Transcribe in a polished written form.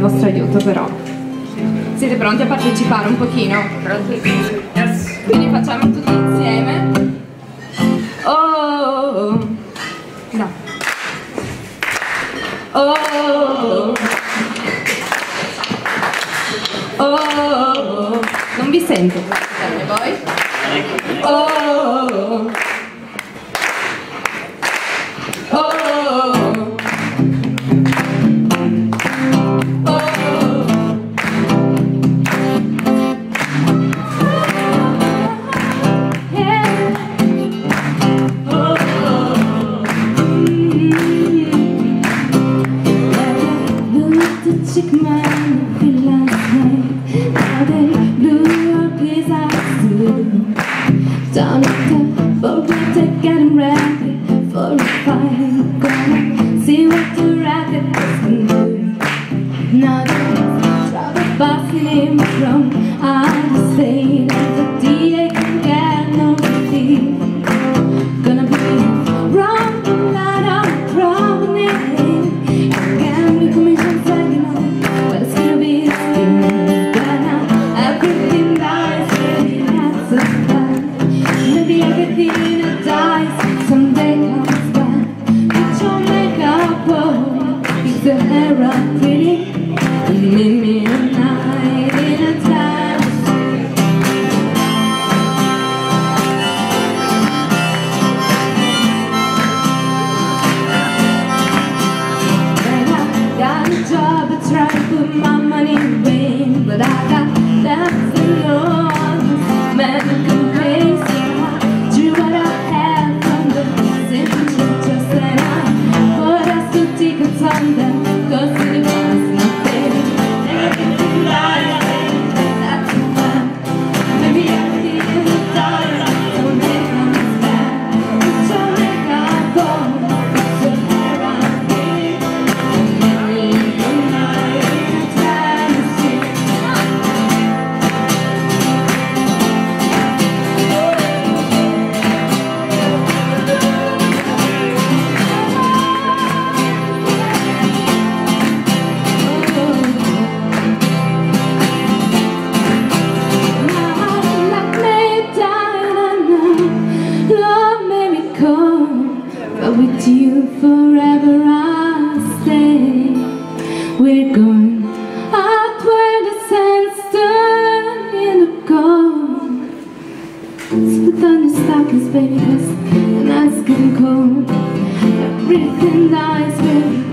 vostro aiuto però. Siete pronti a partecipare un pochino? Pronti? Yes. Quindi facciamo tutti insieme. Oh, no. Oh, oh, non vi sento. Guardate voi. Oh, oh. Chick man, feel last night. Now they blew up his eyes too. Down at the boat, they're getting ready for a fight. Gonna see what the racket can do. Now there's trouble busting him from out of state, and the DA can get no relief. Gonna be wrong, but not a problem. Again, the commission's taking on. Someday comes back. Put your makeup on. Keep the hair up pretty. And meet me tonight in a time. When I got a job, I tried to put my money away, but I got left alone. Man, you can pay. With you forever I'll stay. We're going out where the sands turn into gold. So put on your stockings, baby, 'cause the night's getting cold. Everything dies with